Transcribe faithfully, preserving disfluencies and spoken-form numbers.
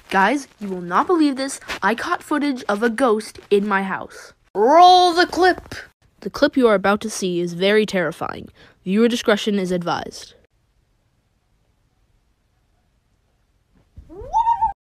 Guys, you will not believe this. I caught footage of a ghost in my house. Roll the clip! The clip you are about to see is very terrifying. Viewer discretion is advised.